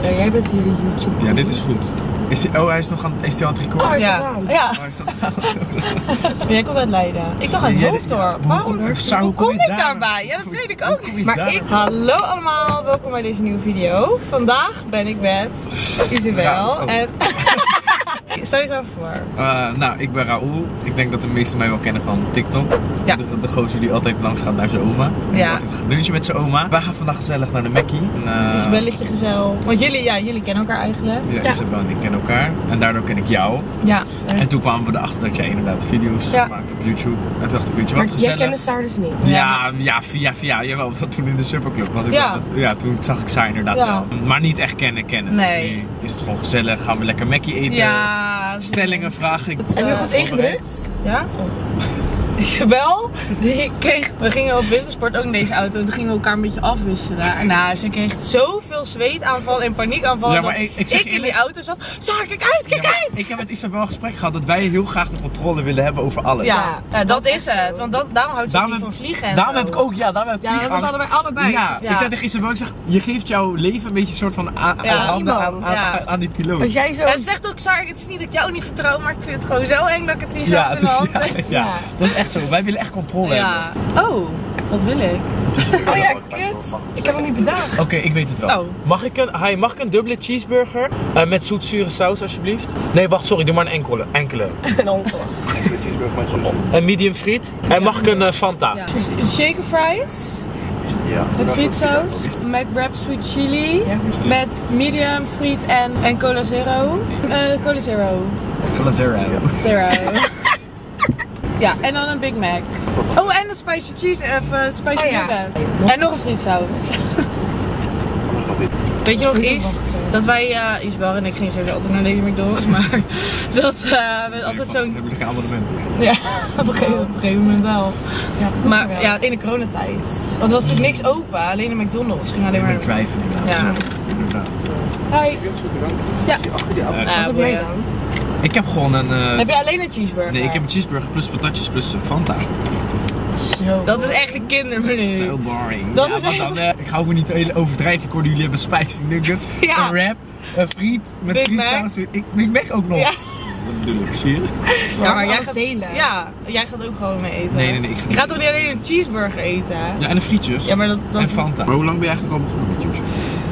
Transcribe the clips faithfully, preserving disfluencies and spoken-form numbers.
Ja, jij bent hier de YouTube. Ja, dit is goed. Is hij, oh, hij is nog aan, is hij aan het recorden? Oh, hij Ja. staat aan. Ja. Oh, is dat aan? Jij komt uit Leiden. Ik dacht uit Ja, Hoofddorp. ja, Waarom hoe- Sarah, hoe hoe kom kom je ik daar? daarbij? Ja, dat weet ik ook kom je niet. Maar daar? ik... Hallo allemaal, welkom bij deze nieuwe video. Vandaag ben ik met Isabel. Ja, oh. En... Stel je jezelf voor. Uh, nou, ik ben Raoul. Ik denk dat de meesten mij wel kennen van TikTok. Ja. De, de gozer die altijd langs gaat naar zijn oma. En Ja. altijd een lunchje met zijn oma. Wij gaan vandaag gezellig naar de Mackie. En, uh, Het is belletje gezel. Want jullie, ja, jullie kennen elkaar eigenlijk. Ja, Ja. Isabel en ik kennen elkaar. En daardoor ken ik jou. Ja. En toen kwamen we erachter dat jij inderdaad video's Ja. maakt op YouTube. En toen dacht ik, weet je Maar wat, jij gezellig. kende Saar dus niet. Ja, ja, via, via. Jawel, dat toen in de Superclub. Was ik Ja. wel, ja, toen zag ik zij inderdaad Ja. wel. Maar niet echt kennen, kennen. Nee. Dus nu is het gewoon gezellig. Gaan we lekker Mackie eten. Ja. Stellingen vragen. Ik Het, Heb je eh, goed ingedrukt? Ja? Isabel, die kreeg, we gingen op wintersport ook in deze auto en toen gingen we elkaar een beetje afwisselen. En nou, ze kreeg zoveel zweetaanval en paniekaanval Ja, maar dat ik- ik, ik zeg in die eerlijk- auto zat. Sarah, kijk uit, kijk Ja, maar uit! ik heb met Isabel een gesprek gehad dat wij heel graag de controle willen hebben over alles. Ja, ja, dat is het, want dat, daarom houdt ze Daarom niet heb- van vliegen en Daarom zo. heb ik ook, ja, daarom heb ik Ja, dat vliegangst. hadden wij allebei. Ja, Ja. ik zei tegen Isabel, ik zeg, je geeft jouw leven een beetje een soort van aan, Ja, aan, handen aan, iemand. aan, Ja. aan die piloot. Als jij zo... Ja, ze zegt ook, Sarah, het is niet dat ik jou niet vertrouw, maar ik vind het gewoon zo eng dat ik het niet zelf Ja, in de het hand is, ja, heb. ja, dat is echt zo. Wij willen echt controle hebben. Ja. Oh, wat wil ik? Oh ja, kut. Ik heb hem niet bedacht. Oké, ik weet het wel. Oh. Mag, ik een, hi, mag ik een dubbele cheeseburger uh, met zoetzure saus alsjeblieft? Nee, wacht, sorry, doe maar een enkele. enkele. Een onkel. Een medium friet. En mag ik een uh, Fanta? Ja. Shaker fries. Ja. Met frietsaus, McWrap sweet chili, met medium friet en, en cola zero. Uh, cola zero. Cola zero. Zero. Ja, en dan een Big Mac. Oh, en een spicy cheese, even spicy Oh ja. nugget. En nog een frietsaus. Weet je nog iets? Dat wij, uh, Isabel en ik gingen sowieso altijd naar de McDonald's, maar dat uh, we altijd zo'n... Hebben jullie geen abonnementen? Ja, op een gegeven, op een gegeven moment wel. Ja, Maar ja, in de coronatijd. Want er was natuurlijk niks open, alleen de McDonald's ging alleen Ik maar... ben drive inderdaad. Ja. Zo, inderdaad. Hi. Ja. Uh, Uh, Wat heb jij dan? ik heb gewoon een... uh, Heb je alleen een cheeseburger? Nee, ik heb een cheeseburger plus patatjes plus Fanta. Zo. Dat is echt een kindermenu. Zo boring. Dat ja, is want echt- dan, uh, ik ga ook niet heel overdrijven. Ik hoorde jullie hebben spicy nuggets, Ja. een wrap, een friet met Big frietsaus. Ik Big Mac ook nog. Ja. Dat bedoel ik, zie je? Ja, maar jij alles gaat delen. Ja, jij gaat ook gewoon mee eten. Nee, nee, nee. Ik ga Je gaat toch niet alleen een cheeseburger eten? Ja, en een frietjes. Ja, maar dat... dat En Fanta. Maar hoe lang ben je eigenlijk al begonnen met YouTube?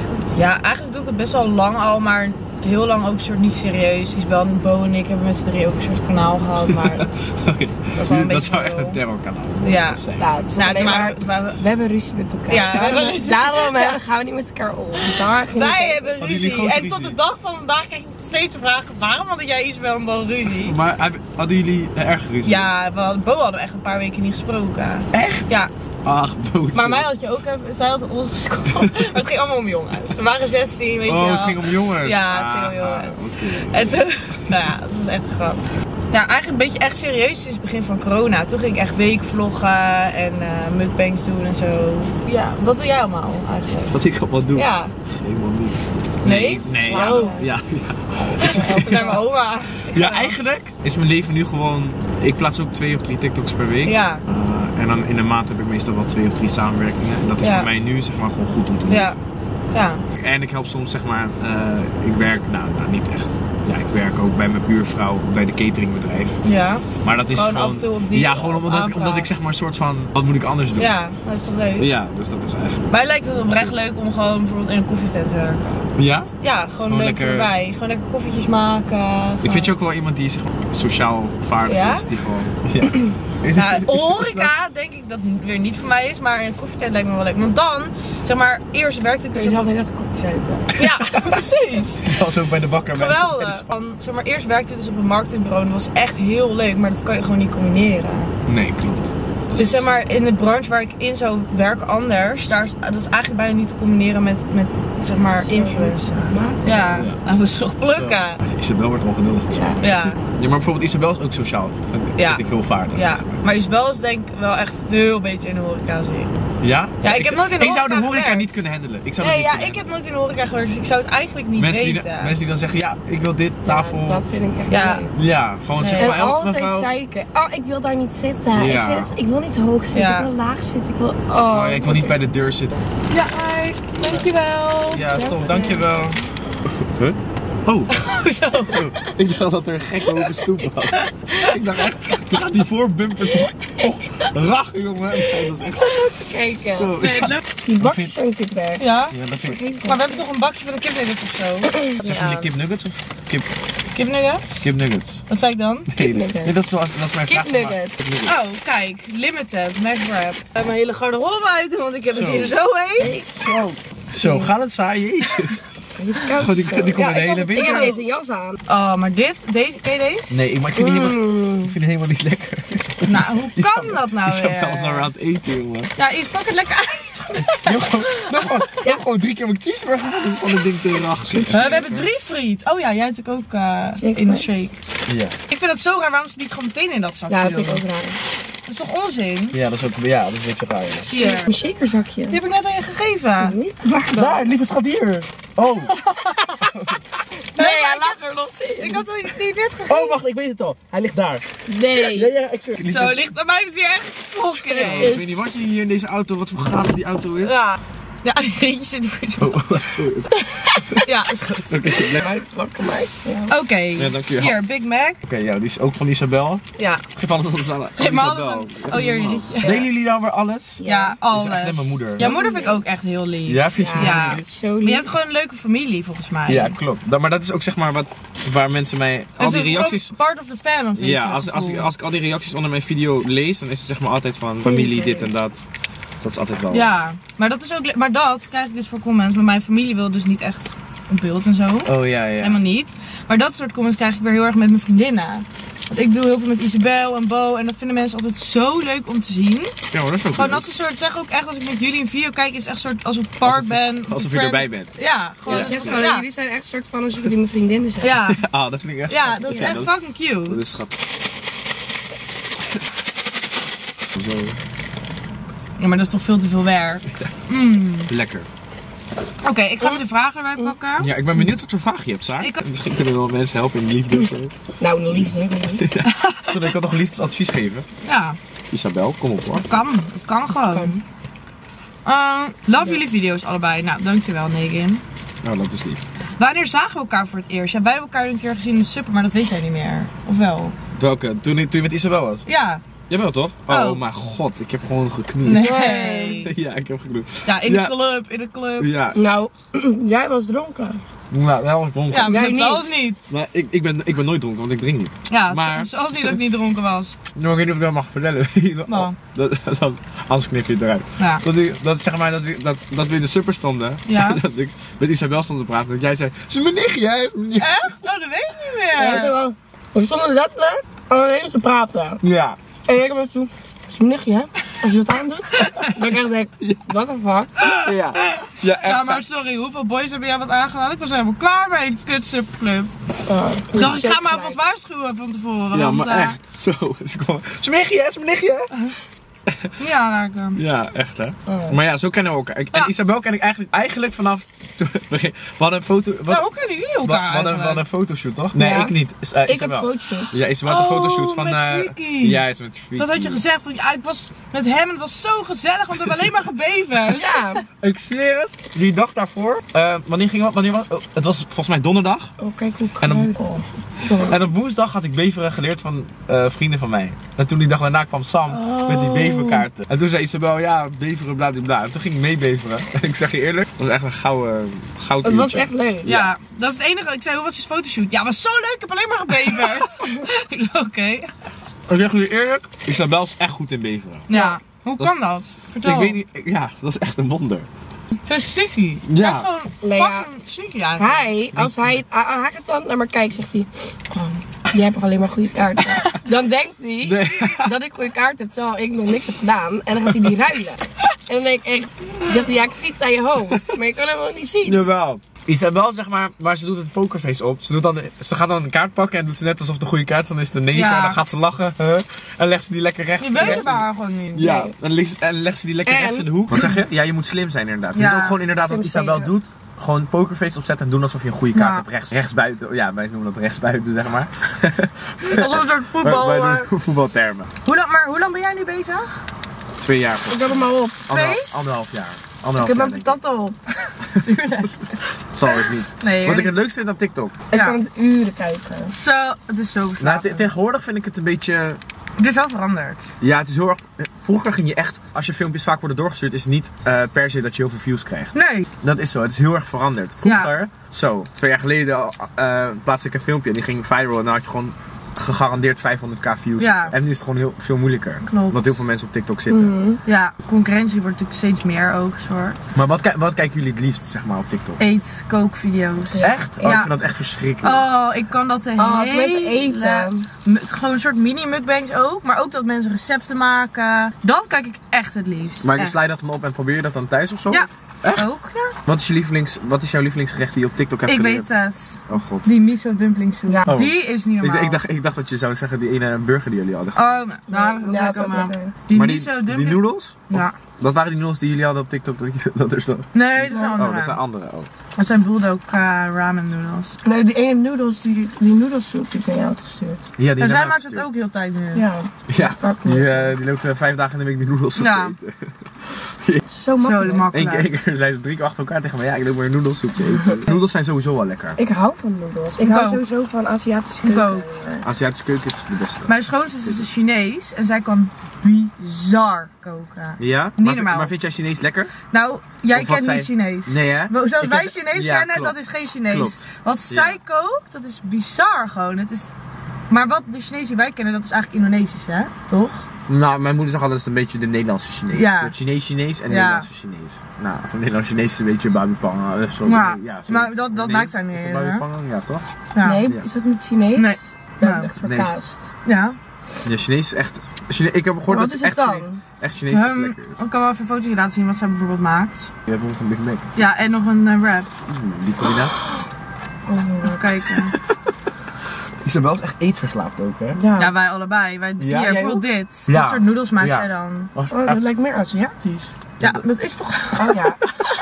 Ja, eigenlijk doe ik het best wel lang al, maar heel lang ook een soort niet serieus. Isabel, Bo en ik hebben met z'n drie ook een soort kanaal gehad, maar Oké. dat is wel een Dat beetje zou echt veel. een terrorkanaal Ja. zijn. Ja, het is Nou, alleen toen maar... waren we- toen waren we... We hebben ruzie met elkaar. Ja, we hebben ruzie. Daarom hè, gaan we niet met elkaar om. Daar ging Wij het- hebben Hadden jullie ruzie. grote En ruzie? tot de dag van vandaag krijg ik nog steeds de vraag, waarom hadden jij Isabel en Bo ruzie? Maar heb- hadden jullie uh, erg ruzie? Ja, we hadden, Bo hadden we echt een paar weken niet gesproken. Echt? Ja, Ach, bootje. maar mij had je ook even, zij had onze school. Maar het ging allemaal om jongens. We waren zestien, weet je wel. Oh, het ging om jongens. Ja, het ging om Ah, jongens. oké. En toen, nou ja, dat was echt een grap. Ja, eigenlijk een beetje echt serieus sinds het begin van corona. Toen ging ik echt weekvloggen en uh, mukbangs doen en zo. Ja, wat doe jij allemaal eigenlijk? Wat ik allemaal doe? Ja. Helemaal niet. Nee? Nee, ja. Oh. Ja, ja. Ik zeg helpen naar mijn oma. Ik Ja, ga- eigenlijk is mijn leven nu gewoon... Ik plaats ook twee of drie TikToks per week. Ja. Uh, en dan in een maand heb ik meestal wel twee of drie samenwerkingen. En dat is Ja. voor mij nu zeg maar gewoon goed om te doen. Ja. Ja. En ik help soms zeg maar... Uh, ik werk, nou, nou niet echt. Ja, ik werk ook bij mijn buurvrouw bij de cateringbedrijf. Ja. Maar dat is Gewoon gewoon... af en toe op die ja, gewoon omdat, ik, aanvraag. omdat ik zeg maar een soort van... Wat moet ik anders doen? Ja, dat is toch leuk? Ja, dus dat is eigenlijk... Mij lijkt het oprecht leuk om gewoon bijvoorbeeld in een koffietent te werken. Ja? Ja, gewoon, Gewoon leuk lekker- voorbij. Gewoon lekker koffietjes maken. Ik vind je ook wel iemand die zeg maar, sociaal vaardig Ja? is. Die gewoon... Ja. Is het- Nou, is het- horeca denk ik dat weer niet voor mij is, maar in een koffietent lijkt me wel leuk. Want dan, zeg maar, eerst werkte ik Kun dus je op... zelf een koffie zuipen. Ja, precies. Zoals ook bij de bakker. bij de- Geweldig. Van, zeg maar, eerst werkte ik dus op een marketingbureau en dat was echt heel leuk, maar dat kan je gewoon niet combineren. Nee, klopt. Dat is Dus zeg maar, in de branche waar ik in zou werken anders, daar is, dat is eigenlijk bijna niet te combineren met, met zeg maar, influencer. Ja, Ja. nou we toch plukken. Zo. Isabel wordt ongeduldig. Ja. Ja. Ja, Ja, maar bijvoorbeeld Isabel is ook sociaal. Vind ik, Ja. vind ik heel vaardig. ja. Maar Isabel is denk ik wel echt veel beter in de horeca zie ik. Ja? Ja, ik heb nooit in de Ik zou de horeca horeca gewerkt. niet kunnen handelen. Ik zou dat Nee, niet ja, kunnen ik heb nooit in de horeca gewerkt, dus ik zou het eigenlijk niet mensen die, weten. mensen die dan zeggen, ja, ik wil dit, tafel. Ja, dat vind ik echt Ja. leuk. Ja, gewoon Nee. zeggen En van, help altijd mevrouw. zeiken. Oh, ik wil daar niet zitten. Ja. Ik, vind het, ik wil niet hoog zitten. Ja. Ik wil laag zitten. Ik wil... Oh, Oh, ja, ik wil niet bij de deur zitten. Ja, hi. Dankjewel. Ja, top, dankjewel. Huh? Oh. Hoezo? Oh. Ik dacht dat er een gekke hoge stoep was. Ik dacht echt, gaat die voorbumper toch? Oh, rach jongen. Dat is echt zo. Kijken. Zo. Nee, het lukt. Die bakjes zijn natuurlijk weg. Ja? Ja, dat vind ik. Maar we hebben toch een bakje van de kipnuggets of zo? Zeg je kipnuggets of kip, Kipnuggets? kipnuggets? Wat zei ik dan? Nee, nee, nee, dat is, zoals, dat is mijn vraag. Kipnuggets. Kipnuggets. Oh, kijk. Limited. Mac wrap. Ik ga mijn hele garderobe uit doen, want ik heb het Zo. hier zo heet. Zo. Zo, gaat het saai? Jezus. Het is koud. Gewoon, die, die komt Ja, in de ik hele had- Ik heb winter. deze jas aan. Oh, maar dit? Deze? Ken je deze? Nee, maar ik vind, die helemaal, Mm. ik vind die helemaal niet lekker. Nou, hoe Die kan is dat nou Die is wel weer? zo aan het eten, jongen. Ja, ik pak het lekker uit. Je hebt gewoon, je hebt gewoon, je hebt gewoon drie keer mijn cheeseburger van het ding tegen achter. Uh, we hebben drie friet. Oh ja, jij natuurlijk ook uh, Zeker. in de shake. Ja. Ik vind het zo raar waarom ze niet gewoon meteen in dat zakje Ja, dat doen. vind ik ook raar. Dat is toch onzin? Ja, dat is ook, ja, dat is een beetje raar. Ja. Hier. Een shakerzakje. Die heb ik net aan je gegeven. Niet? Waar dan? Daar, lieve schat, hier. Oh. Nee, hij lag er nog in. Ik had die die net gegeven. Oh, wacht, ik weet het al. Hij ligt daar. Nee. Ja, ja, ik zweer. Zo ligt aan mij is die echt fokken. Ik weet niet wat je hier in deze auto, wat voor gaaf die auto is. Ja. Ja, die eentje zit voor je. Oh, sorry. Ja, is goed. Oké, blijf. Mij, wakker mij. Ja. Oké. Ja, dankjewel. Hier, Big Mac. Oké, ja, die is ook van Isabel. Ja. Geef alles anders aan. Geef me alles aan. Oh, hier, hier. Delen jullie nou weer alles? Ja, Dat alles. is echt net mijn moeder. Jouw moeder vind ik ook echt heel lief. Ja, vind je? Ja, Ja. het is zo Maar lief. je hebt gewoon een leuke familie volgens mij. Ja, klopt. Da- Maar dat is ook zeg maar wat, waar mensen mij, al Dus die het is reacties... ook part of the family. vind Ja, ik als, het als, ik, gevoel. als ik al die reacties onder mijn video lees, dan is het zeg maar altijd van familie, dit en dat. Dat is altijd wel. Ja, maar dat is ook. le- Maar dat krijg ik dus voor comments. Maar mijn familie wil dus niet echt op beeld en zo. Oh ja, ja. Helemaal niet. Maar dat soort comments krijg ik weer heel erg met mijn vriendinnen. Want ik doe heel veel met Isabel en Bo. En dat vinden mensen altijd zo leuk om te zien. Ja, maar dat is ook Gewoon goed. als een soort, zeg ook echt als ik met jullie een video kijk, is het echt soort als ik part Alsof- ben. alsof je friend. erbij bent. Ja, gewoon. Ja, Ja, zeg maar, ja. jullie zijn echt een soort van alsof jullie mijn vriendinnen zijn. Ja, Ah, dat vind ik echt ja, schattig. dat is Ja, echt dat- fucking cute. Dat is schattig. Zo. Ja, maar dat is toch veel te veel werk. Mm. Lekker. Oké, ik ga weer de vragen erbij pakken. Ja, ik ben benieuwd wat voor vraag je hebt, Saar. Ik- Misschien kunnen we wel mensen helpen in liefde of zo. Nou, een liefde heb ik niet. Zodat ik kan toch liefdesadvies geven? Ja, Isabel, kom op hoor. dat kan. Dat kan gewoon. Uh, love jullie video's allebei. Nou, dankjewel Negin. Nou, dat is lief. Wanneer zagen we elkaar voor het eerst? Ja, wij hebben elkaar een keer gezien in de supper, maar dat weet jij niet meer. Of wel? Welke? Toen, toen je met Isabel was? Ja. Jawel toch? Oh, Oh. mijn god, ik heb gewoon geknoeid. Nee. Ja, ik heb geknoeid. Ja, in Ja. de club, in de club. Ja, Nou, jij was dronken. nou, dat was dronken. Ja, maar Jij dat niet. zelfs niet. Maar ik, ik, ben, ik ben nooit dronken, want ik drink niet. Ja, Maar- maar... zelfs niet dat ik niet dronken was. Nou, ik weet niet of ik dat mag vertellen. Nou. dat, dat, anders knip je het eruit. Ja. Dat, ik, dat, zeg maar, dat, ik- dat, dat we in de supper stonden. Ja. dat ik met Isabel stond te praten. Dat jij zei, ze is mijn nichtje, hè? Ze is mijn nichtje." Echt? Oh, dat weet ik niet Ja, zo meer. wel. We stonden letterlijk alleen te praten. Ja. En ik heb toen, dat is mijn nichtje, hè? Als je het aandoet, dan ik echt denk, what the fuck? Ja. Ja, echt. Ja, maar sorry, hoeveel boys hebben jij wat aangedaan? Ik was helemaal klaar bij die kut supperclub. Uh, Ik dacht, ik ga maar alvast waarschuwen van tevoren. Ja, want, maar eh, echt. Zo. Ze is mijn nichtje, hè? Ze is mijn nichtje, hè? Niet aanraken. Ja, echt hè. Oh. Maar ja, zo kennen we elkaar. Ik- En Ja. Isabel ken ik eigenlijk, eigenlijk vanaf toen we begin- We hadden een foto... Wat, Nou, hoe kennen jullie we, elkaar we hadden, we eigenlijk? hadden een fotoshoot, toch? Nee, Ja. ik niet. Is, uh, ik heb Isabel. fotoshoot. Ja, Isabel had een Oh, fotoshoot van... met eh, Freaky. Ja, is met Freaky. Dat had je gezegd, want ja, ik was met hem en het was zo gezellig, want we hebben alleen maar gebeverd. Ja. Ik zweer het. Die dag daarvoor. eh, wanneer ging het? Wanneer was, oh, het was volgens mij donderdag. Oh, kijk hoe En dan- kruidel. En op woensdag had ik beveren geleerd van eh, vrienden van mij. En toen die dag daarna kwam Sam met die beverkaarten. En toen zei Isabel, ja, beveren, bla bla bla. En toen ging ik mee beveren. En ik zeg je eerlijk, het was echt een gouden, goud Het was uurtje. echt leuk. Ja, dat is het enige. Ik zei, hoe was je fotoshoot? Ja, was zo leuk, ik heb alleen maar gebeverd. Ik dacht, oké. Ik zeg je eerlijk, Isabel is echt goed in beveren. Ja, hoe Dat- kan dat? Vertel. Ik weet niet, ik- ja, dat is echt een wonder. Ze is sneaky. Ja. Ze is gewoon Nee, ja. fucking sneaky eigenlijk. Hij, als hij, hij hij gaat dan naar me kijken, zegt hij, oh, jij hebt toch alleen maar goede kaarten. Dan denkt hij Nee. dat ik goede kaarten heb, terwijl ik nog niks heb gedaan. En dan gaat hij die ruilen. En dan denk ik echt, zegt hij, ja, ik zie het aan je hoofd. Maar je kan hem wel niet zien. Jawel. Isabel, zeg maar, maar ze doet het pokerface op. Ze, doet dan, ze gaat dan een kaart pakken en doet ze net alsof het de goede kaart is. Dan is het een negen Ja. en dan gaat ze lachen. huh, en legt ze die lekker rechts. Die weten rechts- we haar gewoon niet. Ja, en, legt, en legt ze die lekker En- rechts in de hoek. Wat zeg je? Ja, je moet slim zijn inderdaad. Je Ja. moet ook gewoon inderdaad wat Slim Isabel spelen. doet. Gewoon pokerface opzetten en doen alsof je een goede kaart Ja. hebt. Rechts, rechts buiten. Ja, wij noemen dat rechts buiten, zeg maar. Alsof een soort voetbal. wij eh. doen voetbaltermen. Hoe lang, maar hoe lang ben jij nu bezig? Twee jaar. Ik heb hem al op. Anderhalf, anderhalf jaar. Anderhalf Ik heb jaar, mijn denk ik. patat op. Dat zal het niet. Nee, Wat ik het leukste vind aan TikTok. Ik Ja. kan het uren kijken. Zo, het is zo Nou, verslavend. te- tegenwoordig vind ik het een beetje... Het is wel veranderd. Ja, het is heel erg... Vroeger ging je echt... Als je filmpjes vaak worden doorgestuurd, is het niet uh, per se dat je heel veel views krijgt. Nee. Dat is zo. Het is heel erg veranderd. Vroeger, zo, twee jaar geleden uh, plaatste ik een filmpje en die ging viral en dan had je gewoon gegarandeerd vijfhonderd k views. Ja. En nu is het gewoon heel veel moeilijker. Klopt. Omdat heel veel mensen op TikTok zitten. Mhm. Ja, concurrentie wordt natuurlijk steeds meer ook, soort. Maar wat, ki- wat kijken jullie het liefst, zeg maar, op TikTok? Eet, kookvideo's. Echt? Oh, Ja. ik vind dat echt verschrikkelijk. Oh, ik kan dat de Oh, als hele... mensen eten. M- Gewoon een soort mini-mukbangs ook. Maar ook dat mensen recepten maken. Dat kijk ik echt het liefst. Maar Echt. sla je dat dan op en probeer je dat dan thuis of zo? Ja. Echt? Ook, ja. Wat is, je lievelings, wat is jouw lievelingsgerecht die je op TikTok hebt Ik geleerd? weet het. Oh god. Die miso dumplingsoep. Ja. Oh. Die is niet Ik, normaal. ik, dacht, ik dacht dat je zou zeggen die ene burger die jullie hadden. Oh, nou, daar Ja, ja, dat is ook lekker. Die maar die, miso die dumpling. noedels? Of- Ja. Dat waren die noedels die jullie hadden op TikTok dat, je- dat er stond? Nee, dat is een Oh, andere. Oh, dat zijn andere. Oh. Dat zijn bulldog uh, ramen noodles. Nee, die ene noedels, die, die noedelssoep die ik naar jou had gestuurd. Ja, die En hebben zij we maakt het gestuurd. ook heel tijd nu. Ja, Ja, fuck die, me. eh, die loopt uh, vijf dagen in de week die noedels op Ja. te eten. Zo Zo makkelijk. Eén makkelijk. keer, één keer zei ze drie keer achter elkaar tegen me, ja, ik loop maar een noedelsoep te eten. Noedels zijn sowieso wel lekker. Ik hou van noedels. Ik Ik hou ook. sowieso van Aziatische Ik keuken. ook. Aziatische keuken is de beste. Mijn schoonzus is dus Chinees en zij kan bizar koken. Ja? Niet maar, normaal. maar vind jij Chinees lekker? Nou, jij Of wat kent zij- niet Chinees. Nee, hè? Zoals Ik wij was- Chinees ja, kennen, klopt. dat is geen Chinees. Klopt. Wat Ja. zij kookt, dat is bizar gewoon. Het is... Maar wat de Chinees die wij kennen, dat is eigenlijk Indonesisch, hè? Toch? Nou, mijn moeder zegt altijd dat het een beetje de Nederlandse Chinees. Ja. Je hebt Chinees-Chinees en Ja. Nederlandse Chinees. Nou, van Nederlands-Chinees is een beetje babipang. Uh, zo, Ja, ja, zo. maar dat- dat Nee, maakt zij niet, is hè? dat babipang? Ja, toch? Ja. Nee, Ja. is dat niet Chinees? Nee. Dat Nou, is echt nee. verkaasd. Ja. Ja, Chinees is echt... Chine ik heb gehoord Wat dat is het het echt dan? Chinees, echt Chinees echt Um, lekker is. ik kan wel even een fotootje laten zien wat zij bijvoorbeeld maakt. Je hebt nog een Big Mac. Ja, en nog een uh, wrap. Mm, die combinatie. Oh, Even kijken. Isabel is echt eetverslaafd ook, hè? ja. Ja, wij allebei. Wij, Ja, hier, jij bijvoorbeeld ook? dit. Ja. Dit soort noedels maakt Ja. zij dan. Was, Oh, dat lijkt meer Aziatisch. Ja, dat is toch... Oh ja.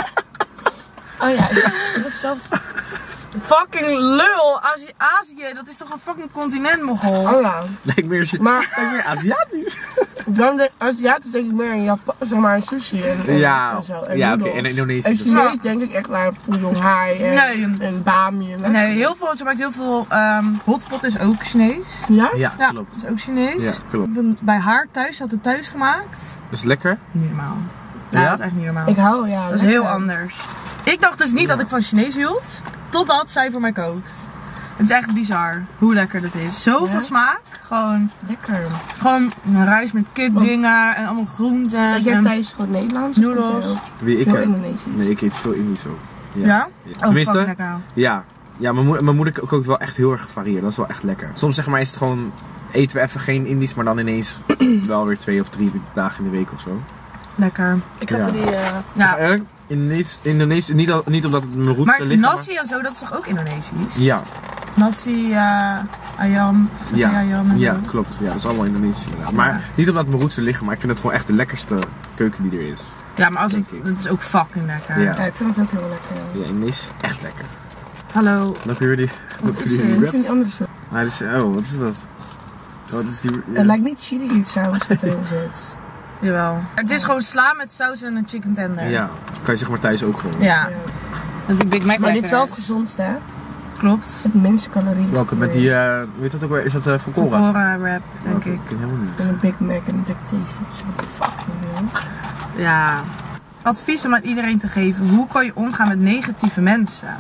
Oh ja, is dat, is dat hetzelfde? Fucking lul! Azië, Azië, dat is toch een fucking continent, mogol? Oh ja. lijkt meer, Maar lijkt meer Aziatisch. dan de Aziatisch denk ik meer aan Japan, zeg maar sushi en, en, Ja, en zo. En ja, oké, noedels. en Indonesisch En of zo. Chinees Ja. denk ik echt naar Pudong Hai en, Nee. en Bami en dat Nee, soort- heel veel, ze maakt heel veel... Um, hotpot is ook Chinees. Ja? Ja, Ja, klopt. dat is ook Chinees. Ja, klopt. Ik ben bij haar thuis, ze had het thuis gemaakt. Is het lekker? Niet normaal. Nou, Ja? dat is echt niet normaal. Ik hou, ja. Dat is lekker. heel anders. Ik dacht dus niet dat ik van Chinees hield, totdat zij voor mij kookt. Het is echt bizar hoe lekker dat is. Zoveel Ja? smaak. Gewoon, Lekker. gewoon een rijst met kipdingen en allemaal groenten. Ik heb en- thuis gewoon Nederlands. Noedels. en zo. Wie ik Veel heb? Indonesisch. Nee, ik eet veel Indisch ook. Ja. Ja? Ja. Oh, Tenminste, fucking lekker. ja. Ja, mijn moeder, mijn moeder kookt wel echt heel erg gevarieerd. Dat is wel echt lekker. Soms zeg maar is het gewoon, eten we even geen Indisch, maar dan ineens wel weer twee of drie dagen in de week of zo. Lekker. Ik ga Ja. voor die... eh, Ja. Eigenlijk, Indonesisch, Indonesisch niet, al, niet omdat het mijn roots Maar er liggen, nasi en zo, dat is toch ook Indonesisch? maar... Ja, Nasi, uh, ayam, satay ja, ayam en ja, zo. klopt. Ja, dat is allemaal Indonesisch inderdaad. Maar niet omdat mijn roots er liggen, maar ik vind het gewoon echt de lekkerste keuken die er is. Ja, maar als Denk ik, ik. dat is ook fucking lekker. Ja. Ja, ik vind het ook heel lekker. Ja, Indonesisch is echt lekker. Hallo. Dan heb je weer die, dan heb je is die dit? Ik vind wraps. die andere soort. Ah, dit is, oh, wat is dat? Oh, dat is die... ja. Het lijkt niet chili saus wat erin zit. Jawel. Het is gewoon sla met saus en een chicken tender. Ja, kan je zeg maar thuis ook gewoon. Ja. Ja. Dat die Big Mac Maar dit is wel het lekker gezondste, hè? Klopt. Het minste calorieën. Welke? Met die, eh, hoe heet dat ook weer? Is dat uh, Volcora? Volcora wrap, denk Oh, dat ik. ken ik helemaal niet. En een Big Mac en een Big Tasty. Het is zo fucking veel. Ja. Advies om aan iedereen te geven. Hoe kan je omgaan met negatieve mensen?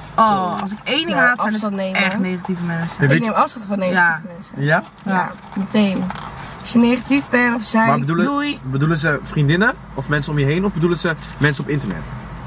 Oh, als ik één ding Ja, haat, zijn afstand het nemen. echt negatieve mensen. Ja, weet Ik je- neem afstand van negatieve Ja. mensen. Ja? Ja, meteen. Als je negatief bent of zei, Maar bedoelen, doei. bedoelen ze vriendinnen of mensen om je heen of bedoelen ze mensen op internet?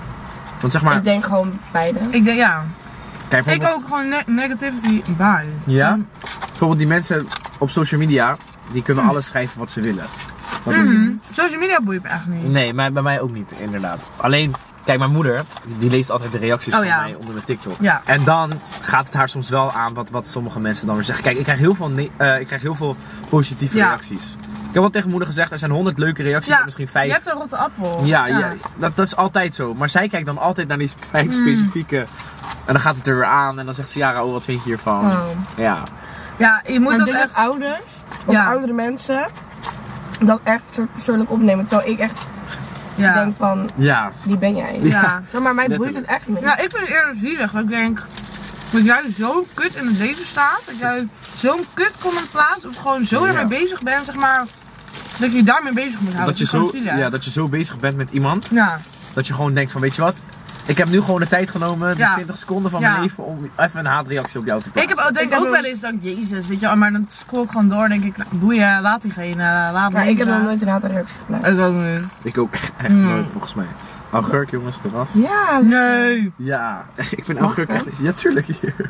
Want zeg maar, Ik denk gewoon beide. Ik denk, ja. kijk Ik bijvoorbeeld, ook gewoon ne negativity bye. ja? Bijvoorbeeld die mensen op social media, die kunnen alles schrijven wat ze willen. Dat is, Mhm. Social media boeit me echt niet. Nee, maar bij mij ook niet, inderdaad. Alleen, kijk, mijn moeder, die leest altijd de reacties Oh, van ja. mij onder mijn TikTok. Ja. En dan gaat het haar soms wel aan wat, wat sommige mensen dan weer zeggen. Kijk, ik krijg heel veel, ne- eh, ik krijg heel veel positieve Ja. reacties. Ik heb al tegen moeder gezegd, er zijn honderd leuke reacties en misschien vijf. Je hebt een rotte appel. Ja, ja. dat, dat is altijd zo. Maar zij kijkt dan altijd naar die vijf specifieke. En dan gaat het er weer aan en dan zegt ze, ja, oh, wat vind je hiervan? Oh. Ja. Ja, je moet Maar dat ik denk echt... dat ouders of Ja. oudere mensen dat echt soort persoonlijk opnemen. Terwijl ik echt Ja. Ik denk van, Ja. wie ben jij? Ja. Zeg maar, mij boeit Letterlijk. het echt niet. Nou, ik vind het eerder zielig. Dat ik denk dat jij zo kut in het leven staat. Dat jij zo'n kut comment plaatst. Of gewoon zo Ja. ermee bezig bent, zeg maar. Dat je je daarmee bezig moet houden. Dat je, is gewoon zo, zielig. ja, dat je zo bezig bent met iemand. Ja. Dat je gewoon denkt van, weet je wat? Ik heb nu gewoon de tijd genomen, die Ja. twintig seconden van Ja. mijn leven, om even een haatreactie op jou te Ik plaatsen. heb, denk Ik heb ook ook- wel eens dat, jezus, weet je wel, maar dan scroll ik gewoon door en denk ik, nou, boeien, laat diegene, laat Ja, ik heb leven. nog nooit een haatreactie geplaatst. Ik ook niet. Ik ook echt Mm. nooit, volgens mij. Augurk, jongens, eraf. Ja, Nee. Ja, ik vind Mag augurk ik echt... Ja, tuurlijk.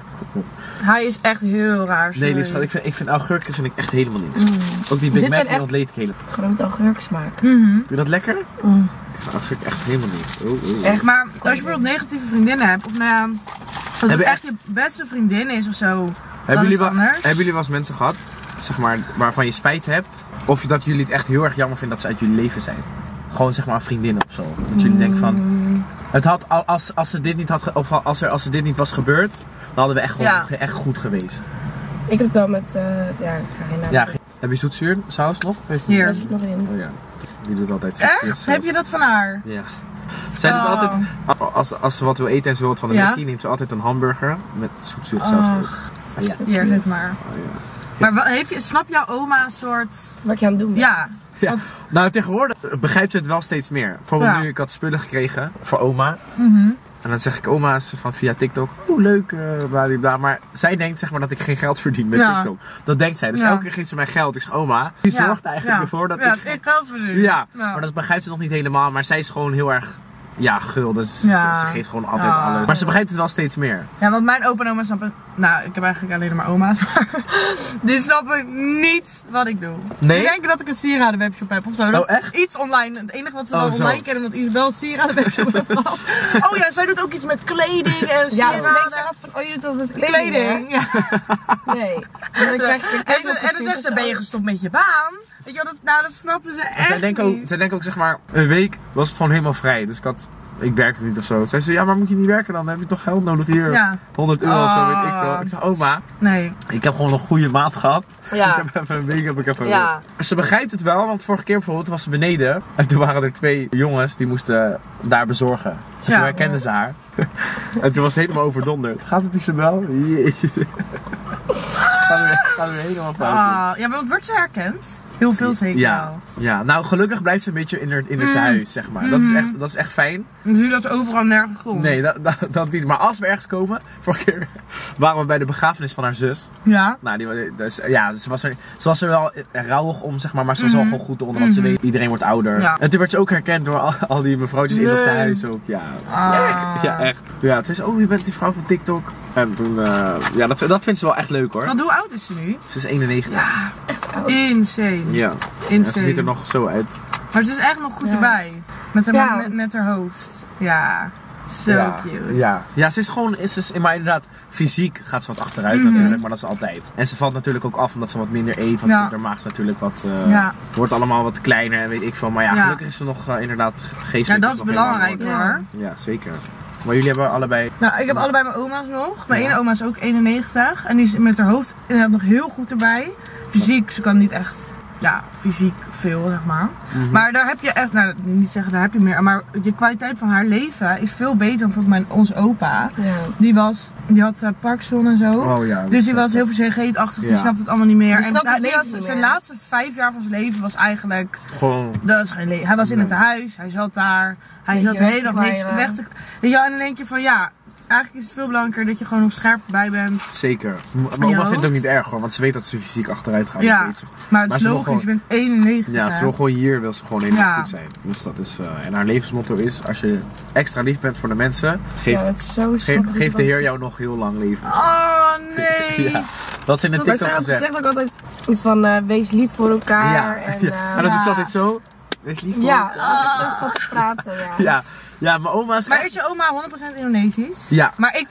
Hij is echt heel raar. Nee, sorry. Lies, ik vind, ik vind augurken vind ik echt helemaal niks. Mm. Ook die Big Dit Mac, zijn die echt- ontleed ik helemaal. grote augurksmaak. Mhm. Vind je dat lekker? Mm. Ik vind augurk echt helemaal niks. Oh, oh, oh. Echt. Maar als je bijvoorbeeld negatieve vriendinnen hebt, of nou ja, als het Hebben echt je beste vriendin is of zo, Hebben dan jullie, is wel, het anders. hebben jullie wel eens mensen gehad, zeg maar, waarvan je spijt hebt? Of dat jullie het echt heel erg jammer vinden dat ze uit jullie leven zijn? Gewoon zeg maar een vriendin of zo. Dat jullie denken van, Mm. het had, al- als, als, ze dit niet had, ge- of als, er, als er dit niet was gebeurd, dan hadden we echt, gewoon, Ja. ge- echt goed geweest. Ik heb het wel met, uh, ja, ik ga geen naam. Ja, ge- heb je zoetzuur saus nog? Of is het- Hier. Daar zit nog in. Oh ja, die doet altijd zoetzuur Echt? saus. Heb je dat van haar? Ja. Zij doet Oh. altijd, als, als ze wat wil eten en ze wil wat van de Ja? Mackie, neemt ze altijd een hamburger met zoetzuur saus. Oh. erop. Ah, ja. Hier, geef maar. Oh, ja. Maar wa- heeft je, snap jouw oma een soort... Wat je aan het doen bent. Ja. Ja. Want- Nou, tegenwoordig begrijpt ze het wel steeds meer. Bijvoorbeeld Ja. nu, ik had spullen gekregen voor oma. Mhm. En dan zeg ik oma's van via TikTok, oh leuk, uh, bla bla. Maar zij denkt zeg maar dat ik geen geld verdien met Ja. TikTok. Dat denkt zij. Dus Ja. elke keer geeft ze mij geld. Ik zeg, oma, die Ja. zorgt eigenlijk Ja. ervoor dat ja, ik... ik geld verdien. Ja, Ja. maar dat begrijpt ze nog niet helemaal. Maar zij is gewoon heel erg, ja, gul. Dus Ja. ze, ze geeft gewoon altijd Ja. alles. Maar ze begrijpt het wel steeds meer. Ja, want mijn opa en oma snappen... Nou, ik heb eigenlijk alleen maar oma's. Die snappen niet wat ik doe. Nee? Die denken dat ik een sieradenwebshop heb of zo. Dat Oh, echt? Iets online. Het enige wat ze Oh, dan zo. online kennen, dat Isabel een sieradenwebshop heeft gehad. Oh ja, zij doet ook iets met kleding en Ja, dus sieraden. ik zeg altijd van, oh je doet dat met kleding, Kleding, ja. hè? Nee. En dan krijg ik een En, ze- en dan zegt ze, ben je gestopt met je baan? Weet je wel, dat, nou dat snappen ze echt Zij denken ook, niet. zij denken ook, zeg maar, een week was ik gewoon helemaal vrij. Dus ik had, ik werkte niet of zo. Zij zei, ja, maar moet je niet werken dan? Dan heb je toch geld nodig hier? Ja. honderd euro of zo, weet ik veel. Oh. Ik zeg, oma, Nee. ik heb gewoon een goede maand gehad. Ja. Ik heb even een week heb ik even Ja. rust. Ze begrijpt het wel, want vorige keer bijvoorbeeld was ze beneden. En toen waren er twee jongens die moesten daar bezorgen. En Ja. toen herkenden ze haar. En toen was ze helemaal overdonderd. Gaat het Isabel? Jee. Gaan we weer, gaan we weer helemaal fout. Ah, ja, maar wat wordt ze herkend? Heel veel zeker Ja, wel. ja, nou gelukkig blijft ze een beetje in haar, in haar Mm. thuis, zeg maar. Dat, is Mhm. echt, dat is echt fijn. Dan zie je dat ze overal nergens komt. Nee, dat, dat, dat niet. Maar als we ergens komen, vorige keer waren we bij de begrafenis van haar zus. Ja. Nou, die, dus, ja, ze was, er, ze was er wel rouwig om, zeg maar, maar ze was wel Mhm. gewoon goed onder, want ze Mhm. weet, iedereen wordt ouder. Ja. En toen werd ze ook herkend door al, al die mevrouwtjes in op Nee. huis ook, ja. Ah. Echt, ja, echt. Ja, toen zei ze, oh, je bent die vrouw van TikTok. En toen, uh, ja, dat, dat vindt ze wel echt leuk hoor. Want hoe oud is ze nu? Ze is eenennegentig. Echt oud. Insane. Ja. Ja, Insane. ze ziet er nog zo uit. Maar ze is echt nog goed Ja. erbij. Met, haar, Ja. met, met haar hoofd. Ja. Zo ja. cute. Ja. ja, ze is gewoon, is, is, maar inderdaad, fysiek gaat ze wat achteruit Mhm. natuurlijk, maar dat is altijd. En ze valt natuurlijk ook af omdat ze wat minder eet, want Ja. ze, haar maag is natuurlijk wat, uh, Ja. wordt allemaal wat kleiner en weet ik veel. Maar ja, Ja. gelukkig is ze nog uh, inderdaad geestelijk. Ja, dat is nog helemaal belangrijk in orde. hoor. Ja, zeker. Maar jullie hebben allebei... Nou, ik heb allebei mijn oma's nog. Mijn Ja. ene oma is ook eenennegentig. En die is met haar hoofd inderdaad nog heel goed erbij. Fysiek, ze kan niet echt, ja, fysiek veel, zeg maar. Mhm. Maar daar heb je echt, nou, niet zeggen daar heb je meer. Maar je kwaliteit van haar leven is veel beter dan bijvoorbeeld mijn, onze opa. Ja. Die was, die had uh, Parkinson en zo. Oh ja. dat Dus is die echt was heel vergeetachtig, die Ja. snapt het allemaal niet meer. Die snapt en het hij- leven die niet was- zijn meer. laatste vijf jaar van zijn leven was eigenlijk, gewoon... dat is geen leven. Hij was in Nee. het huis, hij zat daar, hij Beetje zat de weg hele te dag niks dweilen. weg te... Ja, en dan denk je van ja, eigenlijk is het veel belangrijker dat je gewoon nog scherp bij bent. Zeker. M- Mijn je oma vindt het hoofd? ook niet erg hoor, want ze weet dat ze fysiek achteruit gaat. Ja. Dat weet ze. Maar het Maar is ze wil logisch, je gewoon- bent eenennegentig. Ja, hè? ze wil gewoon hier, wil ze gewoon helemaal Ja. goed zijn. Dus dat is, uh, en haar levensmotto is, als je extra lief bent voor de mensen, Ja, geeft, dat is zo geeft, schattig. geeft de dat- Heer jou nog heel lang leven. Oh nee! Ja, dat is in de Dat Maar TikTok zij gezegd. zegt ook altijd iets van uh, wees lief voor elkaar. Ja, En, ja. uh, En dat doet ze ja. altijd zo. Wees lief voor ja, elkaar. altijd zo schattig praten. Ja. Ja, ja, mijn oma is Maar echt- is je oma honderd procent Indonesisch? Ja. Maar ik vind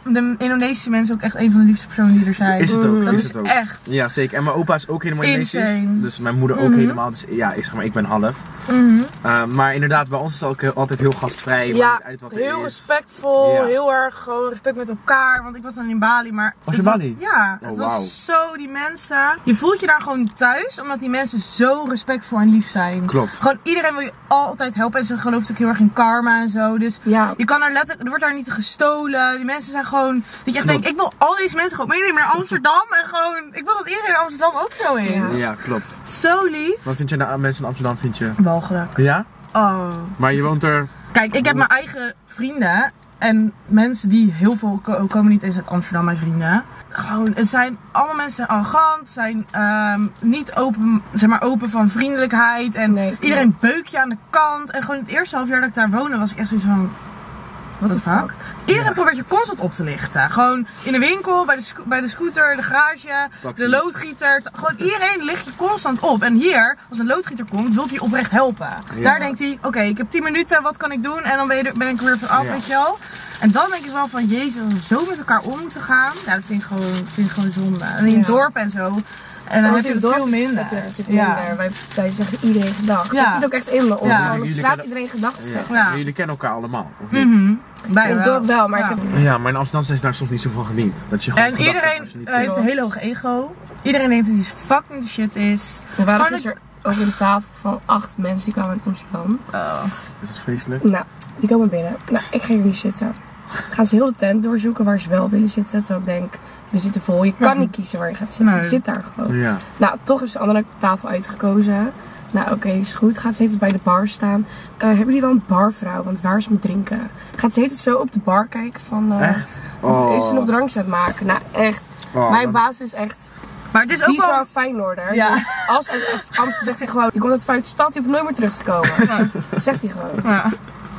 de Indonesische mensen ook echt een van de liefste personen die er zijn. Is het ook, Dat is is het ook. echt. Ja, zeker. En mijn opa is ook helemaal Indonesisch. Insane. Dus mijn moeder ook Mhm. helemaal. Dus ja, ik zeg maar, ik ben half. Mhm. Uh, maar inderdaad, bij ons is het ook heel- altijd heel gastvrij. Ja, maakt niet uit wat er heel is. respectvol, Ja. heel erg gewoon respect met elkaar. Want ik was dan in Bali, maar... Was je het Bali? Ja, Oh, het wauw. was zo, die mensen... Je voelt je daar gewoon thuis, omdat die mensen zo respectvol en lief zijn. Klopt. Gewoon iedereen wil je altijd helpen en ze gelooft ook heel erg in karma en zo. Dus Ja. je kan er letterlijk, er wordt daar niet gestolen. Die mensen zijn gewoon, dat je echt Klopt. denkt, ik wil al deze mensen gewoon meenemen naar Amsterdam. En gewoon, ik wil dat iedereen in Amsterdam ook zo is. Ja. Ja, klopt. Zo lief. Wat vind je nou aan mensen in Amsterdam, vind je? Walgelijk. Ja? Oh. Maar je woont er... Kijk, ik heb mijn eigen vrienden. En mensen die heel veel ko- komen niet eens uit Amsterdam, mijn vrienden. Gewoon, het zijn allemaal mensen zijn arrogant, zijn ehm, niet open, zeg maar open van vriendelijkheid. En Nee, iedereen beuk je aan de kant. En gewoon het eerste half jaar dat ik daar woonde was ik echt zoiets van... What the fuck? fuck? Iedereen Ja. probeert je constant op te lichten. Gewoon in de winkel, bij de, sco- bij de scooter, de garage, Taxis. de loodgieter. T- Gewoon iedereen licht je constant op. En hier, als een loodgieter komt, wil hij oprecht helpen. Ja. Daar denkt hij, oké, ik heb tien minuten, wat kan ik doen? En dan ben, je er- ben ik er weer van af, Ja. weet je wel. En dan denk ik wel van, jezus, als we zo met elkaar om moeten gaan. Ja, dat vind ik gewoon, vind ik gewoon zonde. En in het Ja. dorp en zo. En dan heb je het veel minder. Heb je natuurlijk Ja. minder. Wij, wij zeggen iedereen gedag. Ja. Dat zit ook echt in me. Om Ja. gewoon op Jullie straat kennen- iedereen gedag te Ja. zeggen. Ja. Maar jullie kennen elkaar allemaal, of niet? Mhm. Bijna In het dorp wel, maar Ja. ik heb... Ja, maar in Amsterdam zijn ze daar soms niet zo van gediend. Dat je gewoon En gedacht hebt iedereen als je niet eh, heeft kent. een hele hoge ego. Iedereen denkt dat hij fucking de shit is. We waren Gewoon gisteren ook een tafel van acht mensen die kwamen uit Amsterdam. Is dat vreselijk? Nou, die komen binnen. Nou, ik ga hier niet zitten. Gaan ze heel de tent doorzoeken waar ze wel willen zitten. Terwijl ik denk, we zitten vol. Je kan Ja. niet kiezen waar je gaat zitten. Nee. Je zit daar gewoon. Ja. Nou, toch heeft ze een andere tafel uitgekozen. Nou, oké, is goed. Gaat ze het bij de bar staan. Eh, hebben jullie wel een barvrouw? Want waar is mijn drinken? Gaat ze het zo op de bar kijken van... eh, Echt? Oh. Is ze nog drankjes aan het maken? Nou, echt. Oh, Mijn maar- baas is echt... Maar het is ook Die is wel... wel een Feyenoorder. Ja. Dus als uit Amsterdam zegt hij gewoon... Je komt uit de stad, je hoeft nooit meer terug te komen. Dat zegt hij gewoon. Ja.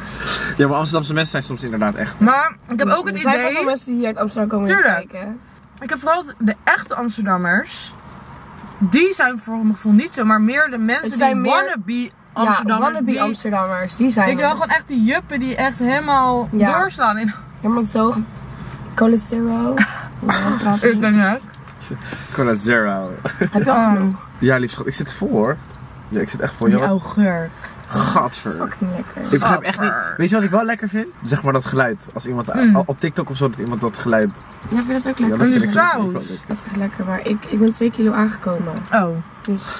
Ja, maar Amsterdamse mensen zijn soms inderdaad echt... Maar ik heb ook het Er zijn vast wel idee... mensen die hier uit Amsterdam komen om Tuurlijk. te kijken. Ik heb vooral de echte Amsterdammers. Die zijn voor mijn gevoel niet zo, maar meer de mensen Het zijn die meer- wannabe Ja, Amsterdammers. wannabe die- Amsterdammers. Die zijn Ik wil het. gewoon echt die juppen die echt helemaal Ja. doorslaan in... Helemaal zo... Cholesterol. Ja, praat Ik niet. ben het. Cola Zero. Heb je al Oh, genoeg? Ja, lief schat, ik zit vol hoor. Ja, ik zit echt vol. die joh. augurk. Gadver. Fucking lekker. Ik begrijp echt niet. Gadver. Weet je wat ik wel lekker vind? Zeg maar dat geluid. Als iemand Mm. op TikTok of zo, dat iemand dat geluid. Ja, vind je dat ook Ja, lekker? dat die vind ik dat vind ik saus. wel lekker. Dat is echt lekker, maar ik, ik ben twee kilo aangekomen. Oh. Dus...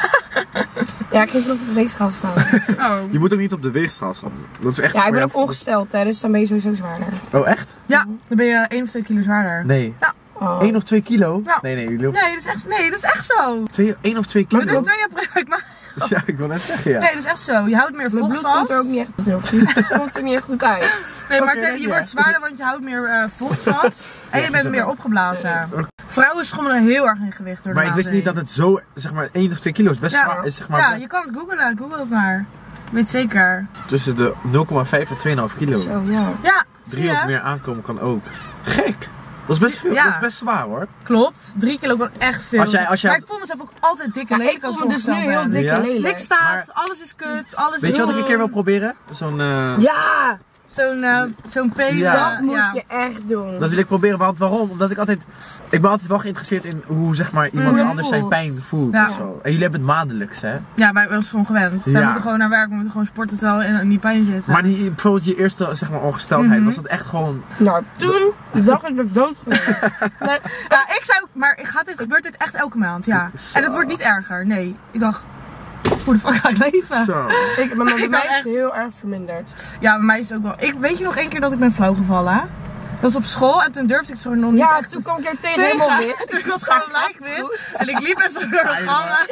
ja, ik ging nog op de weegschaal staan. Oh. Je moet ook niet op de weegschaal staan. Dat is echt. Ja, ik ben voor ook jou- ongesteld, hè, dus dan ben je sowieso zwaarder. Oh, echt? Ja, dan ben je één of twee kilo zwaarder. Nee. Ja. Oh. één of twee kilo? Ja. Nee, nee, jullie lopen. Nee, dat is echt, nee, dat is echt zo. Twee, één of twee Maar kilo? het is twee april. Ik maak... Ja, ik wil net zeggen, ja. Nee, dat is echt zo. Je houdt meer Mijn vocht bloed komt vast. er ook niet echt heel goed. Het komt er niet echt goed uit. Nee, maar Oké, het- je ja. wordt zwaarder, want je houdt meer eh, vocht vast. En je Ja, bent zo. meer opgeblazen. Vrouwen schommelen heel erg in gewicht door de Maar ik wist niet dat maand het zo, zeg maar, één of twee kilo is best Ja. zwaar. Is zeg maar Ja, je kan het googlen. Google het maar. Ik weet zeker. tussen de nul komma vijf en twee komma vijf kilo. Zo, ja. Ja, zie Drie of je? meer aankomen kan ook. Gek! Dat is best veel, Ja. dat is best zwaar hoor. Klopt. Drie kilo kan echt veel. Als jij- als jij- Maar ik voel mezelf ook altijd dik en Ja, lelijk ik als voel me dus nu ongesteld heel ben. dik Ja? en lelijk. Niks staat, Maar- alles is kut, alles Weet is... je wat ik een keer wil proberen? Zo'n, eh, Ja, Zo'n uh, zo'n pelen. Ja. dat moet ja. je echt doen. dat wil ik proberen, want waarom? Omdat ik altijd, ik ben altijd wel geïnteresseerd in hoe zeg maar iemand Hoe je anders zijn voelt. pijn voelt Ja. of zo. En jullie hebben het maandelijks hè? Ja, wij zijn ons gewoon gewend. Wij Ja. moeten gewoon naar werk, we moeten gewoon sporten terwijl we in, in die pijn zitten. Maar die, bijvoorbeeld je eerste zeg maar ongesteldheid, Mhm. was dat echt gewoon... Nou, toen dacht ik dat ik dood ging. Nee, ja, ik zou ook, maar gaat dit, gebeurt dit echt elke maand, ja. En het wordt niet erger, nee. Ik dacht, hoe de fuck ga ik leven? Zo. Ik, maar bij Ik mij dacht is het echt- heel erg verminderd. Ja, bij mij is het ook wel. Ik, weet je nog één keer dat ik ben flauw gevallen? Dat was op school en toen durfde ik zo nog niet Ja, echt toen te kwam ik jou tegen tegen. helemaal wit. Toen was het gewoon lijkwit. En ik liep echt zo door de gangen.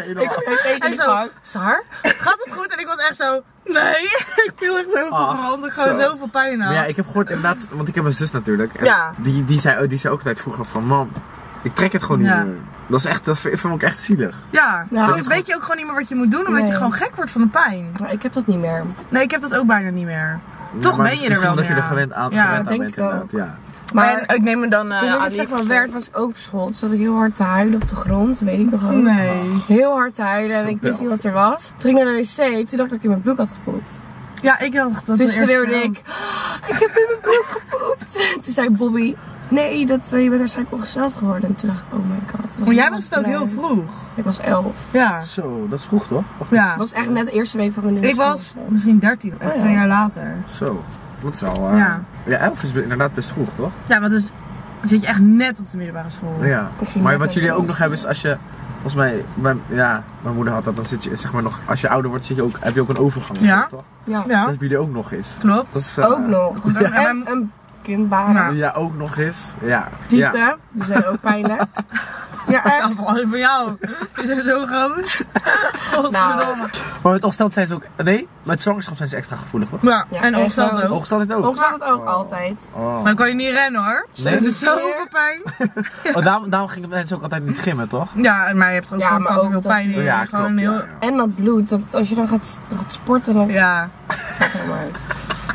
Ik En zo. zo, Sar, gaat het goed? En ik was echt zo, nee. Ik viel echt zo op de Ach, grond. Ik gewoon zo. zoveel pijn had. Maar ja, ik heb gehoord inderdaad, want ik heb een zus natuurlijk. En Ja. Die, die, zei, die zei ook altijd vroeger van, mam, ik trek het gewoon niet Ja. meer. Dat is echt, dat vind ik echt zielig. Ja, Ja. soms weet je ook gewoon niet meer wat je moet doen, omdat Nee. je gewoon gek wordt van de pijn. Maar ik heb dat niet meer. Nee, ik heb dat ook bijna niet meer. Toch maar ben je er misschien wel dat je meer er gewend aan, Ja, gewend aan denk bent ik inderdaad. ook. Ja. Maar en ik neem me dan uh, toen ik aan het zeg die- maar werd, was ik ook op school. Toen zat ik heel hard te huilen op de grond. Weet ik nog ook. Nee. Heel hard te huilen en Zo ik wist wel. niet wat er was. Toen ging ik naar de wc. Toen dacht ik dat ik in mijn broek had gepoept. Ja, ik dacht dat Toen de eerste schreeuwde keer ik, ik heb in mijn broek gepoept. Toen zei Bobby, nee, dat, je bent waarschijnlijk ongesteld geworden. En toen dacht ik, oh my god. ook. Maar jij was het ook heel vroeg. Ik was elf. Ja. Zo, dat is vroeg toch? Of Ja. Het was echt net de eerste week van mijn nieuwe Ik was school. misschien dertien, echt Oh, ja. twee jaar later. Zo, dat is wel... Uh... Ja. Ja, elf is inderdaad best vroeg, toch? Ja, want dus zit je echt net op de middelbare school. Ja. Ik ging Maar net wat met jullie de ook nog bus. hebben is als je... Volgens mij, mijn, ja, mijn moeder had dat, dan zit je zeg maar nog... Als je ouder wordt, zit je ook, heb je ook een overgang. Ja. Toch? Ja, Dat Ja, hebben jullie ook nog eens. klopt. Dat is, uh, ook nog. Ja. En een kindbaren. Ja. Ja, ook nog eens. Ja. Tieten, Ja. die zijn ook pijnlijk. Ja, Ja, echt. vooral van jou. Je bent zo groot. Godverdomme. Maar met ongesteld zijn ze ook... Nee, met zwangerschap zijn ze extra gevoelig, toch? Ja, Ja, en en ongesteld groot. ook. Ongesteld ook? Ongesteld ook Oh. altijd. Oh. Maar dan kan je niet rennen hoor. Nee? Het is Dus zoveel weer- pijn. Oh, daarom, daarom gingen mensen ook altijd niet gimmen, toch? Ja, maar je hebt ook Ja, gewoon maar fucking ook veel dat- pijn in. Oh, ja, Het is gewoon klopt, heel... ja, ja. En dat bloed, dat als je dan gaat, gaat sporten, dan Ja, gaat het helemaal uit.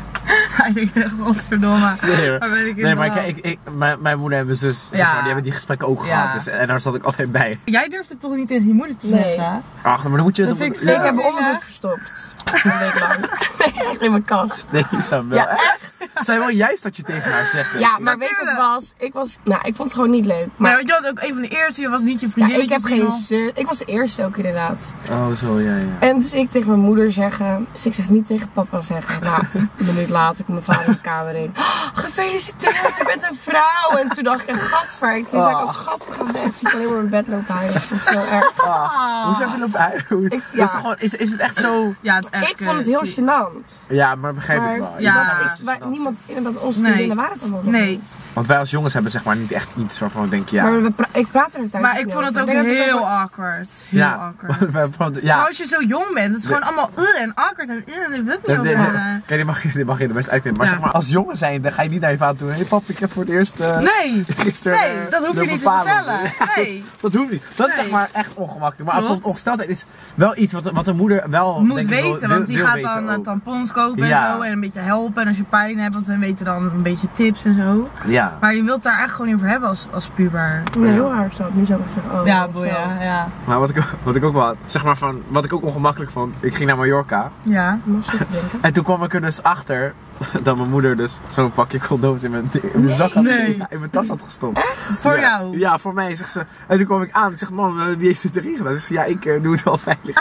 hij denkt echt, godverdomme. Nee, hoor. Waar ben ik in Nee, maar de ik, ik, ik, mijn, mijn moeder en mijn zus, zeg Ja. maar, die hebben die gesprekken ook Ja. gehad. Dus, en daar zat ik altijd bij. Jij durft het toch niet tegen je moeder te Nee. zeggen? Ach, maar dan moet je Dat het vind ik ja. zo- Ik heb mijn Ja. onderbroek verstopt. Een week lang. Nee, in mijn kast. Nee, Isabel. Ja, echt? Het zijn wel juist dat je tegen haar zegt. denk Ja, ik. maar weet je wat het Natuurlijk. was? Ik was, nou, ik vond het gewoon niet leuk. Maar Maar want je had ook een van de eerste, je was niet je ja, vriendin. ik heb geen zus. Ik was de eerste ook inderdaad. Oh, zo, ja, ja. En dus ik tegen mijn moeder zeggen. Dus ik zeg niet tegen papa zeggen. Nou, een minuut later komt mijn vader in de kamer in. Oh, gefeliciteerd, je bent een vrouw. En toen dacht ik, een gadver. Toen zei ik ook, gadver, ga weg. Toen ik alleen maar in mijn bed lopen huilen. Ik vond het zo erg. Ah, hoe zeg je dat bij? Hoe- Ik- Dat ja. is, toch gewoon, is, is het echt zo... Ja, het is echt Ik vond het heel kut. gênant. Ja, maar begrijp Maar ik wel. Ja. dat dat is, wij, niemand, dat onze Nee. vriendinnen waren het allemaal nog Nee. niet. Want wij als jongens hebben zeg maar niet echt iets waarvan we denken, ja... Maar we pra- ik praat er een tijd Maar niet ik vond het over. ook Ik denk dat het heel ook- awkward. Heel ja, awkward. wij- wij- Maar ja. als je zo jong bent, het is gewoon allemaal uh, en awkward en uh, en ik wil het niet Ja, over nee, nee. hebben. Kijk, die mag, je- die mag je de best uitknippen. Maar Ja. zeg maar, als jongen zijn, dan ga je niet naar je vader toe. Hé hey, pap, ik heb voor het eerst uh, Nee, gisteren... nee, eh, dat hoef je lopen niet te palen. vertellen. Nee. Dat hoeft niet. Dat is Nee. zeg maar echt ongemakkelijk. Maar Klopt. ongesteldheid is wel iets wat, wat een moeder wel Moet denk ik, wil- weten, wil- want die wil gaat weten dan eh, ook. tampons kopen en Ja. zo en een beetje helpen. En als je pijn hebt, want ze weten dan een beetje tips en zo. Ja. Maar je wilt daar echt gewoon niet over hebben als, als puber. Nee, heel raar zo. Nu zou ik zeggen, oh. Ja, of boeien, zo. ja. Maar wat ik, wat ik ook wel had, zeg maar van, wat ik ook ongemakkelijk vond, ik ging naar Mallorca. Ja. Ik moest even denken. En toen kwam ik er dus achter dat mijn moeder dus zo'n pakje condooms in mijn, in mijn zak had, Nee. ja, in mijn tas had gestopt. Voor Ja. jou? Ja, voor mij, zegt ze. En toen kwam ik aan, ik zeg, man, eh, wie heeft dit erin gedaan? Ze zegt, ja, ik eh, doe het wel veilig.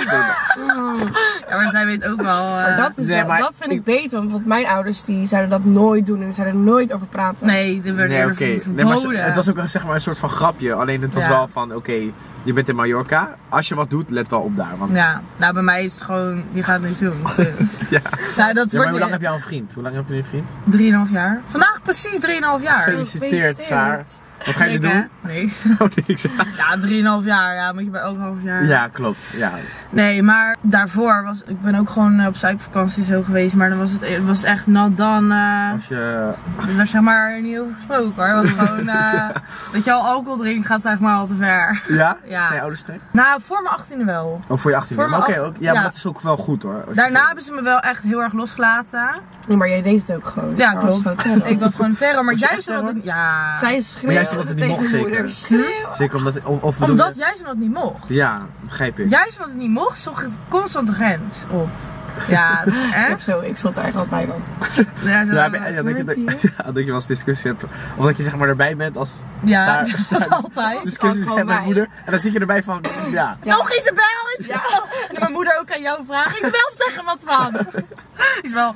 Ja, maar zij weet ook wel... eh, Maar dat, is Nee, wel- maar dat vind ik ik- beter, want mijn ouders die zouden dat nooit doen en zouden er nooit over praten. Nee, er werd Nee, eerder oké. verboden. Nee, maar ze- het was ook zeg maar een soort van grapje. Alleen het was Ja. wel van, oké, je bent in Mallorca. Als je wat doet, let wel op daar. Want, Ja, nou bij mij is het gewoon, je gaat niks doen. Punt. Ja. Nou, dat Ja, maar hoe wordt lang heb je al een vriend? Hoe lang heb je een vriend? drieënhalf jaar. Vandaag precies drieënhalf jaar. Gefeliciteerd, Saar. Wat ga je Leuk, doen? hè? Nee. Oh, niks. Ja, drieënhalf jaar. Ja, moet je bij elk half jaar. Ja, klopt. Ja. Nee, maar daarvoor was ik ben ook gewoon eh, op suikervakantie zo geweest, maar dan was het, was het echt nat dan. eh Als je... er was zeg maar niet over gesproken hoor. Het was gewoon eh, dat je al alcohol drinkt gaat zeg maar al te ver. Ja? Ja. Zijn je ouders streng? Nou, voor mijn achttiende wel. Oh, voor je achttien. Voor Maar mijn oké, acht- ook- ja, maar ja. dat is ook wel goed hoor. Als je- Daarna hebben ze me wel echt heel erg losgelaten. Nee, maar jij deed het ook gewoon. Ja, Sarah was klopt. gewoon terror. Ik was gewoon terror, maar Was je juist echt omdat terror? het, ja. Zij schreeuwde Maar juist omdat het niet tegen mocht, je zeker? moeder. Schreeuw. Zeker omdat... Of, of bedoel Omdat je- juist omdat het niet mocht. Ja, begrijp ik. Juist omdat het niet mocht, zocht het constant de grens op. Ja, dat is Ik, echt. zo, ik zat er eigenlijk al bij dan. Ja, zo, Ja, heb je- ja, dat, je, dat, Hoort ja, dat je wel eens discussie hebt. Of dat je zeg maar erbij bent als ja, Saar- dat is Saar- altijd. discussies gewoon hebt met bij. moeder. En dan zit je erbij van, ja. Nog Isabel! Isabel! En mijn moeder ook aan jou vragen. Isabel, zeg er wat van! Isabel,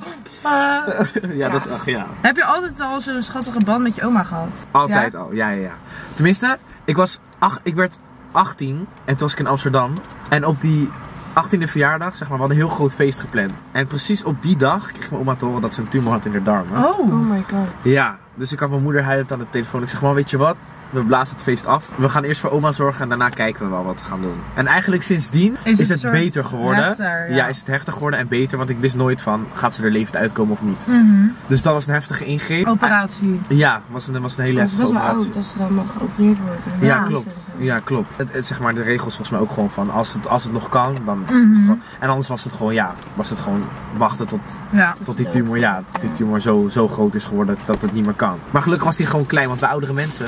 uh, Ja, dat is echt, ja. heb je altijd al zo'n schattige band met je oma gehad? Altijd Ja? al, ja, ja, ja. Tenminste, ik was, ach, ik werd achttien en toen was ik in Amsterdam. En op die achttiende verjaardag, zeg maar, we hadden een heel groot feest gepland. En precies op die dag kreeg mijn oma te horen dat ze een tumor had in haar darmen. Oh. Oh my god. Ja, dus ik had mijn moeder huilend aan de telefoon. Ik zeg, man, weet je wat? We blazen het feest af. We gaan eerst voor oma zorgen en daarna kijken we wel wat we gaan doen. En eigenlijk sindsdien is, Is het het soort beter geworden. hechter, ja. ja, is het hechter geworden en beter. Want ik wist nooit van, gaat ze er levend uitkomen of niet. Mhm. Dus dat was een heftige ingreep. Operatie. Ja, was een, was een hele Dat is heftige best wel operatie. oud als ze dan nog geopereerd wordt. Ja, Ja. klopt. Ja, klopt. Het, het, zeg maar, de regels volgens mij ook gewoon van, als het, als het nog kan, dan Mhm. is het gewoon... En anders was het gewoon, ja, was het gewoon wachten tot, Ja. tot die tumor, ja, die tumor zo, zo groot is geworden dat het niet meer kan. Maar gelukkig was die gewoon klein, want bij oudere mensen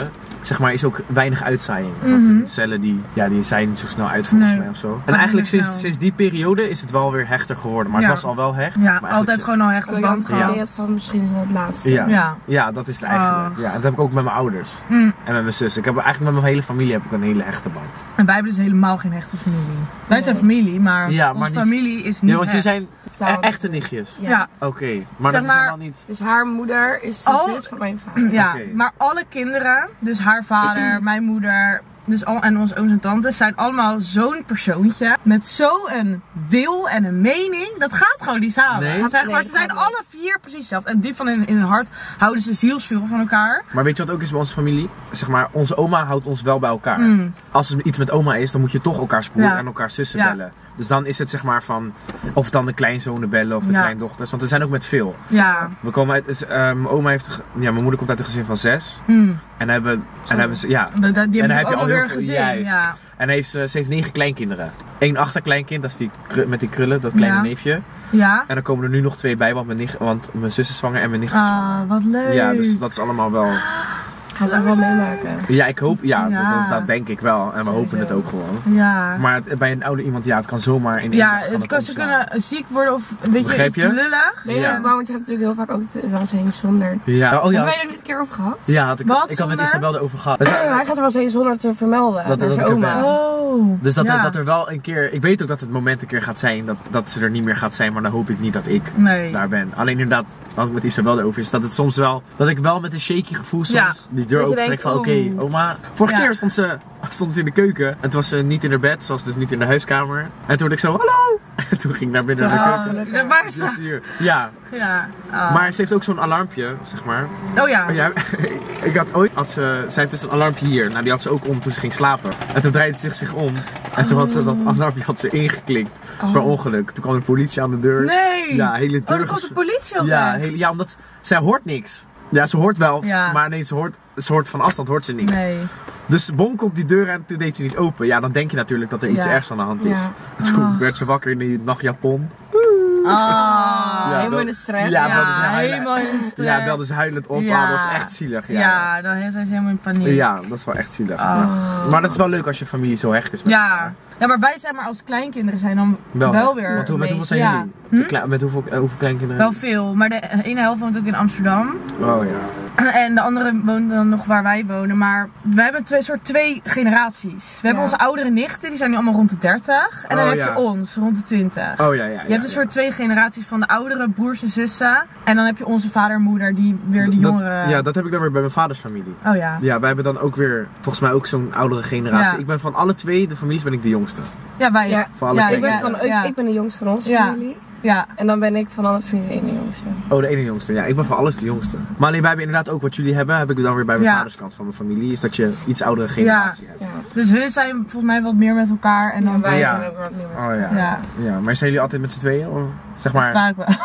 zeg maar, is ook weinig uitzaaiing. Want Mhm. de cellen die, ja, die zijn niet zo snel uit volgens Nee. mij of zo. En Gaan eigenlijk minder sinds, snel. sinds die periode is het wel weer hechter geworden. Maar Ja. het was al wel hecht. Ja, maar eigenlijk altijd is- gewoon al hechte Ik band had het idee gehad. van misschien is het het laatste. Ja. Ja. Ja, dat is het eigenlijk. Oh. Ja, en dat heb ik ook met mijn ouders. Mm. En met mijn zus. Ik heb eigenlijk met mijn hele familie heb ik een hele hechte band. En wij hebben dus helemaal geen hechte familie. Wij zijn Nee. familie, maar Ja, onze maar niet- familie is niet Ja, want je hecht. zijn Totaal e- niet. echte nichtjes. Ja. Ja, Oké, maar Zeg dat is maar- helemaal niet... Dus haar moeder is de Oh. zus van mijn vader. ja. Oké. Maar alle kinderen, dus haar vader, mijn moeder, dus al, en onze ooms en tantes, zijn allemaal zo'n persoontje. Met zo'n wil en een mening. Dat gaat gewoon niet samen. Nee? Zeg maar, Nee, ze dat zijn gaat alle niet. vier precies hetzelfde. En diep van in, in hun hart houden ze zielsveel van elkaar. Maar weet je wat ook is bij onze familie? Zeg maar, onze oma houdt ons wel bij elkaar. Mm. Als er iets met oma is, dan moet je toch elkaars broer Ja. en elkaars zussen Ja. bellen. Dus dan is het zeg maar van, of dan de kleinzonen bellen of de Ja. kleindochters. Want er zijn ook met veel. Ja. We komen uit, dus, eh, mijn oma heeft, ge- ja, mijn moeder komt uit een gezin van zes. Mm. En hebben, en hebben ze, ja. Die, die hebben En dan heb natuurlijk je al allemaal heel weer een veel- gezin. juist. Ja. En heeft ze, ze heeft negen kleinkinderen. Eén achterkleinkind, dat is die kru- met die krullen, dat kleine Ja. neefje. Ja. En dan komen er nu nog twee bij, want mijn, nicht, want mijn zus is zwanger en mijn nicht is zwanger. Ah, wat leuk. Ja, dus dat is allemaal wel... Gaan ze ook wel meemaken. Ja, ik hoop, ja, Ja. Dat, dat denk ik wel. En we hopen het ook gewoon. Ja. Maar het- bij een oude iemand, ja, het kan zomaar in één Ja, dag het kan, ze omslaan. kunnen ziek worden of een beetje Begrijp iets je? lulligs. Ben je Ja. ook bang? Want je hebt natuurlijk heel vaak ook het wel eens heen zonder. Ja, oh Hebben ja. wij er niet een keer over gehad? Ja, had ik, Wat, ik had met zonder? Isabel erover gehad. We zijn- Hij gaat er wel eens heen zonder te vermelden. Dat- naar dat zijn ik oma. heb, Oh. Dus dat, ja. er, dat er wel een keer... Ik weet ook dat het moment een keer gaat zijn dat, dat ze er niet meer gaat zijn. Maar dan hoop ik niet dat ik Nee. daar ben. Alleen inderdaad, wat ik met Isabel erover is, dat het soms wel... Dat ik wel met een shaky gevoel soms Ja. die deur Dat je opentrek denkt, van... Oké, oeh. oma... Vorige Ja. keer stond ze, stond ze in de keuken. En toen was ze niet in haar bed. Ze was dus niet in de huiskamer. En toen hoorde ik zo... Hallo! En toen ging ik naar binnen naar de Oh, keuken. gelukkig. dat was Dus hier. Ja, Ja. Ah. maar ze heeft ook zo'n alarmpje, zeg maar. Oh ja. Ja, ik had ooit, had ze, zij heeft dus een alarmpje hier. Nou, die had ze ook om toen ze ging slapen. En toen draaide ze zich, zich om. En toen had ze dat alarmpje had ze ingeklikt. Per ongeluk. Toen kwam de politie aan de deur. Nee. Ja, hele Oh, deur. dan komt de politie ook ja, echt. hele, ja, omdat zij hoort niks. Ja, ze hoort wel, Ja. maar nee, ze hoort, ze hoort van afstand hoort ze niks. Nee. Dus bom komt die deur en toen deed ze niet open. Ja, dan denk je natuurlijk dat er iets Ja. ergs aan de hand is. Ja. En toen Ah. werd ze wakker in die nachtjapon. Ah. Ja, helemaal dat- in de stress. Ja, Ja, belde ze huilen. helemaal in de stress. Ja, belde ze huilend op. Ja. Ah, dat was echt zielig. Ja. Ja, dan zijn ze helemaal in paniek. Ja, dat is wel echt zielig. Ah. Maar dat is wel leuk als je familie zo hecht is met Ja. elkaar. Ja, maar wij zijn maar als kleinkinderen zijn dan wel, Wel, weer Want hoe, met hoeveel meest- zijn ja. jullie? Hm? De kle- met hoeveel, eh, hoeveel kleinkinderen? Wel veel, maar de ene helft woont ook in Amsterdam. Oh ja. En de andere woont dan nog waar wij wonen. Maar wij hebben twee soort twee generaties. We hebben Ja. onze oudere nichten, die zijn nu allemaal rond de dertig. En dan Oh, heb ja. je ons, rond de twintig. Oh ja, ja. Je hebt een ja. soort twee generaties van de oudere broers en zussen. En dan heb je onze vader en moeder die weer die Dat- jongere... Ja, dat heb ik dan weer bij mijn vaders familie. Oh ja. Ja, wij hebben dan ook weer, volgens mij ook zo'n oudere generatie. Ja. Ik ben van alle twee de families ben ik de jongste. Ja, wij... Ja, Voor alle ja, Ik ben, ja, van, ik, ja. ik ben de jongste van onze Ja. familie. Ja. En dan ben ik van alle familie de ene jongste. Oh, de ene jongste. Ja, ik ben van alles de jongste. Maar alleen wij hebben inderdaad ook wat jullie hebben, heb ik dan weer bij mijn Ja. vaderskant van mijn familie. Is dat je iets oudere generatie hebt. Ja. Dus hun zijn volgens mij wat meer met elkaar. En dan En wij Ja. zijn ook wat meer met Oh elkaar. ja. Ja. Ja, maar zijn jullie altijd met z'n tweeën? Of, zeg maar... Vaak wel.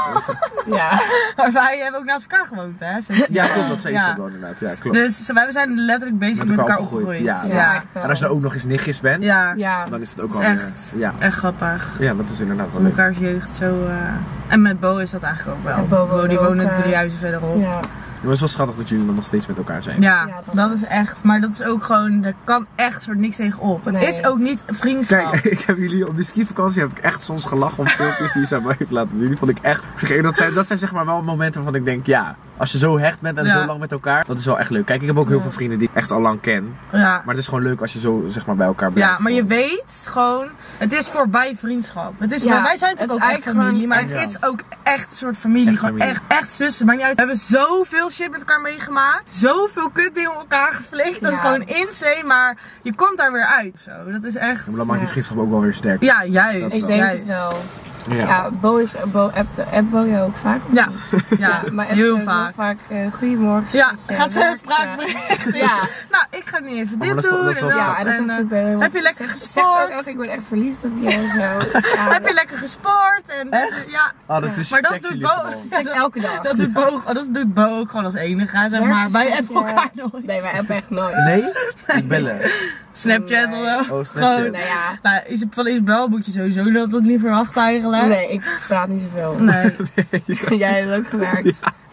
Ja. Maar wij hebben ook naast elkaar gewoond, hè? sinds- Ja, klopt, dat zei Ja. Isabel inderdaad. Ja, klopt. Dus wij zijn letterlijk bezig met, elkaar opgegroeid. Ja, Ja. Ja. Ja. En als je dan ook nog eens nichtjes bent, Ja. Ja. dan is het ook Dat wel is weer- echt- Ja. Echt grappig. Ja, dat is inderdaad wel Om leuk. elkaars jeugd zo... eh, En met Bo is dat eigenlijk ook wel. En Bo woont die ook, wonen eh, drie huizen verderop. Ja. Maar het is wel schattig dat jullie dan nog steeds met elkaar zijn. Ja, Ja, dat dat is echt. Maar dat is ook gewoon, er kan echt soort niks tegen op. Het Nee. is ook niet vriendschap. Kijk, ik heb jullie op die skivakantie heb ik echt soms gelachen om filmpjes die Isabel heeft laten zien. Die vond ik echt. Ik zeg eerlijk, dat zijn, dat zijn zeg maar wel momenten waarvan ik denk, ja, als je zo hecht bent en Ja. zo lang met elkaar, dat is wel echt leuk. Kijk, ik heb ook heel Ja. veel vrienden die ik echt al lang ken. Ja. Maar het is gewoon leuk als je zo zeg maar bij elkaar blijft. Ja, maar je Gewoon. weet gewoon, het is voorbij vriendschap. Het is, Ja, wij zijn het natuurlijk is ook echt eigenlijk familie, maar gewoon het echt- is ook echt een soort familie. Echt gewoon familie. echt, echt zussen. Maakt niet uit. We hebben zoveel shit met elkaar meegemaakt. Zoveel kutdingen op elkaar geflikt. Dat is Ja. gewoon insane, maar je komt daar weer uit. of Zo. Dat is echt... Ja, maar dan maakt die Ja. vriendschap ook wel weer sterk. Ja, juist. Dat Ik is denk juist. het wel. Ja. Ja, Bo is, Bo appt, appt Bo jou ook vaak? of Ja, niet? ja, maar appt heel ze vaak. heel vaak uh, goedemorgen. Ja, schatje, gaat ze werk spraakberichten. Ja. Nou, ik ga nu even maar dit dat is- doen. dat is wel en, schattig. Ja, en dan en, zegt ze eh, ook bij heb je lekker zegt- Zegt ze gesport? ook, oh, ik word echt verliefd op je en zo. Ja, heb je lekker gesport? En, Ja, Oh, dat is maar dat check doet jullie Bo. gewoon. dat zeg ik elke dag. Dat doet, Bo, oh, dat doet Bo ook gewoon als enige, zeg Werk maar. ze Wij schatje. hebben elkaar nooit. Nee, wij hebben echt nooit. Nee? Ik bellen. Snapchat Nee. of zo. Oh, Snapchat. Gewoon, Nou ja, nou, is, van Isabel moet je sowieso dat, dat niet verwachten eigenlijk. nee, ik praat niet zoveel. Nee. Jij hebt ook gemerkt.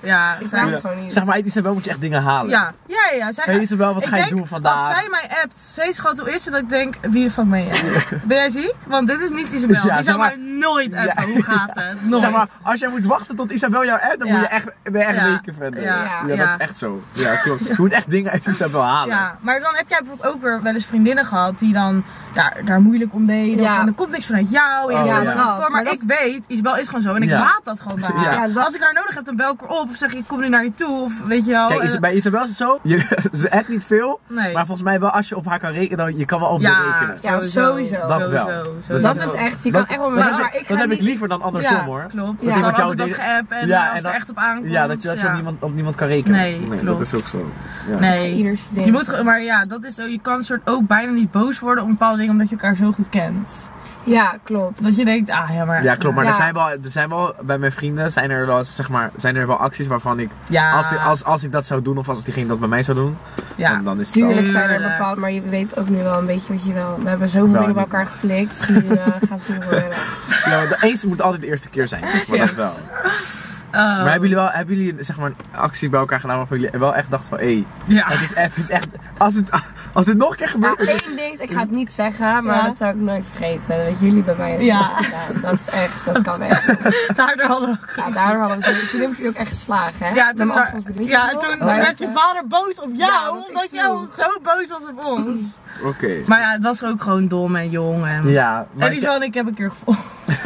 Ja, Ik zij, weet ja. het gewoon niet. Zeg maar, uit Isabel moet je echt dingen halen. Ja, ja, ja. Zij Hey Isabel, wat ik ga je denk, doen vandaag? Als zij mij appt, zij is gewoon hoe is het dat ik denk, wie de fuck ben je? Ben jij ziek? Want dit is niet Isabel. Ja, Die zeg zou maar- mij nooit appen. Ja. Hoe gaat het? Nooit. Zeg maar, als jij moet wachten tot Isabel jou appt, dan Ja. moet je echt, ben je echt Ja. weken verder. Ja. Ja, Ja. dat is echt zo. Ja, klopt. Je moet echt dingen uit Isabel halen. Ja, maar dan heb jij bijvoorbeeld ook weer wel eens vriendinnen gehad die dan daar, daar moeilijk om deden. Ja. Of van, er komt niks vanuit jou. En je Oh, stelt ja. er voor. Maar, Maar dat- ik weet, Isabel is gewoon zo. En ik Ja. laat dat gewoon bij haar. Ja. Ja, dat- Als ik haar nodig heb, dan bel ik haar op. Of zeg ik, ik kom nu naar je toe. Of weet je wel. Kijk, Is- eh, bij Isabel is het zo, je, ze echt niet veel, nee. maar volgens mij wel als je op haar kan rekenen, dan je kan wel op ja, je rekenen. Ja, sowieso. Dat wel. Sowieso, Dus sowieso. Dat is echt, je kan Dat- echt wel Dat, mee, heb, maar ik, ik dat ga heb ik niet... liever dan andersom Ja, hoor. klopt. Ja. Ja, iemand dan jou altijd dat deed- geapp en Ja, als en het dan- er echt op aankomt. Ja, dat je, dat je ja. op, niemand, op niemand kan rekenen. Nee, dat klopt. is ook zo. Ja. Nee. Ieder zijn ding. Je moet, ge- maar ja, dat is zo. Je kan soort ook bijna niet boos worden om bepaalde dingen omdat je elkaar zo goed kent. Ja, klopt. Dat je denkt, ah ja, maar. Ja, klopt. Maar Ja. Er, zijn wel, er zijn wel, bij mijn vrienden zijn er wel, zeg maar, zijn er wel acties waarvan ik, Ja, als, ik- als, als ik dat zou doen of als diegene dat bij mij zou doen, ja. dan, dan is het wel... Tuurlijk zijn er Tuurlijk. bepaald, maar je weet ook nu wel een beetje wat je wel. We hebben zoveel Wel dingen bij niet. elkaar geflikt. Nu uh, gaat het niet worden. Ja, maar de eens moet altijd de eerste keer zijn. Maar dat wel. Oh. Maar hebben jullie wel, hebben jullie zeg maar een actie bij elkaar gedaan waarvan jullie wel echt dachten van, hé, hey, Ja. het is echt, het is echt, als het, als dit nog een keer Ja, gebeurt, is het... één ding, ik ga het niet zeggen, maar Ja. dat zou ik nooit vergeten. Dat weten jullie bij mij het Ja. gedaan. Dat is echt, dat kan echt. Daardoor hadden we ook. Ja, daardoor hadden we zo. Toen heb je ook echt geslagen, hè? Ja, toen, Met mijn afstandsbediening. ja, en toen Maar- werd je vader boos op jou, Ja, dat omdat is je zo. zo boos was op ons. Oké. Maar ja, het was ook gewoon dom en jong. En, Ja, maar en die wel en ik heb een keer gevolgd.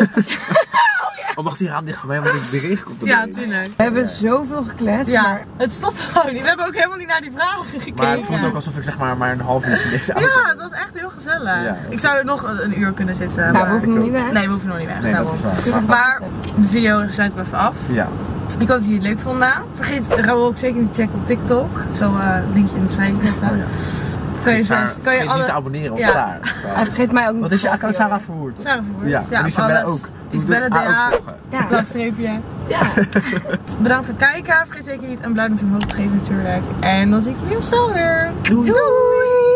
oh, mag die raam dicht van mij, want de regen komt Ja, erbij. tuurlijk. We hebben zoveel gekletst, Ja, maar het stopt gewoon niet. We hebben ook helemaal niet naar die vragen gekeken. Maar het voelt ook alsof ik zeg maar maar een half uurtje in deze auto Ja, ben. het was echt heel gezellig. Ja. Ik zou er nog een, een uur kunnen zitten. nou, maar- we hoeven nog niet weg. Nee, we hoeven nog niet weg. Nee, dat daarom. is waar. Maar de video sluit ik even af. Ja. Ik hoop dat jullie het leuk vonden. Vergeet Raoul ook zeker niet te checken op TikTok. Ik zal uh, een linkje in de beschrijving zetten. Oh, ja. Kan je, Saar, kan je vergeet niet alle... te abonneren op Ja. Saar. Hij vergeet mij ook niet. Wat is je te account? volgen, Sarah jongens. Verwoerd. Sarah Verwoerd. Ja, en op Isabelle alles. ook. Isabelle Doe de- D A. ah, ook volgen. Ja. Laagstreepje. Ja. Bedankt voor het kijken. Vergeet zeker niet een blauw duimpje omhoog te geven natuurlijk. En dan zie ik jullie heel snel weer. Doei. Doei.